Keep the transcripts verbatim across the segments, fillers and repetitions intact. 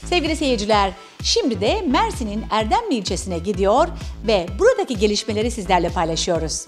Sevgili seyirciler, şimdi de Mersin'in Erdemli ilçesine gidiyor ve buradaki gelişmeleri sizlerle paylaşıyoruz.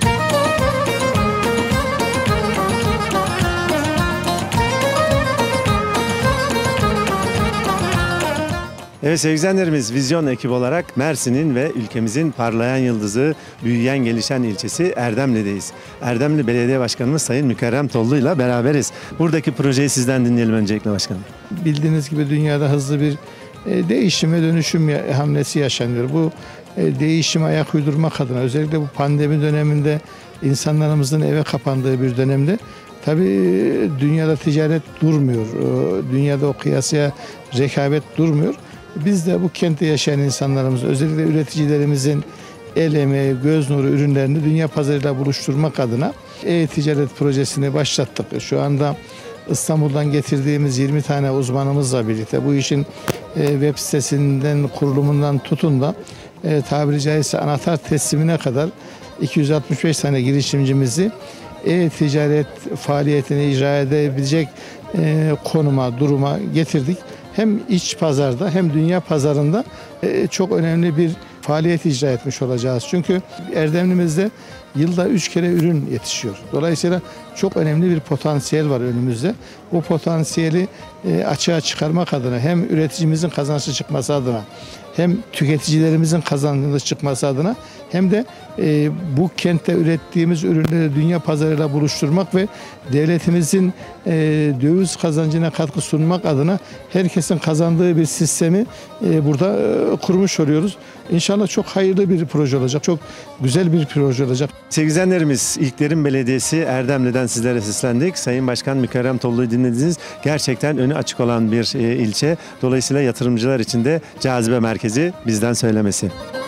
Evet sevgili izleyenlerimiz, Vizyon ekibi olarak Mersin'in ve ülkemizin parlayan yıldızı, büyüyen gelişen ilçesi Erdemli'deyiz. Erdemli Belediye Başkanımız Sayın Mükerrem Tollu ile beraberiz. Buradaki projeyi sizden dinleyelim öncelikle başkanım. Bildiğiniz gibi dünyada hızlı bir değişim ve dönüşüm hamlesi yaşanıyor. Bu değişime ayak uydurmak adına, özellikle bu pandemi döneminde insanlarımızın eve kapandığı bir dönemde tabii dünyada ticaret durmuyor. Dünyada o kıyasıya rekabet durmuyor. Biz de bu kentte yaşayan insanlarımız, özellikle üreticilerimizin el emeği, göz nuru ürünlerini dünya pazarıyla buluşturmak adına e-ticaret projesini başlattık. Şu anda İstanbul'dan getirdiğimiz yirmi tane uzmanımızla birlikte bu işin web sitesinden, kurulumundan tutun da e, tabiri caizse anahtar teslimine kadar iki yüz altmış beş tane girişimcimizi e-ticaret faaliyetini icra edebilecek e, konuma, duruma getirdik. Hem iç pazarda hem dünya pazarında e, çok önemli bir faaliyet icra etmiş olacağız. Çünkü Erdemli'mizde yılda üç kere ürün yetişiyor. Dolayısıyla çok önemli bir potansiyel var önümüzde. Bu potansiyeli e, açığa çıkarmak adına, hem üreticimizin kazançlı çıkması adına, hem tüketicilerimizin kazançlı çıkması adına, hem de e, bu kentte ürettiğimiz ürünleri dünya pazarıyla buluşturmak ve devletimizin e, döviz kazancına katkı sunmak adına herkesin kazandığı bir sistemi e, burada e, kurmuş oluyoruz. İnşallah çok hayırlı bir proje olacak, çok güzel bir proje olacak. Sevgili izleyenlerimiz, İlklerin Belediyesi Erdemli'den sizlere seslendik. Sayın Başkan Mükerrem Tollu'yu dinlediniz. Gerçekten önü açık olan bir e, ilçe. Dolayısıyla yatırımcılar için de cazibe merkezi, bizden söylemesi.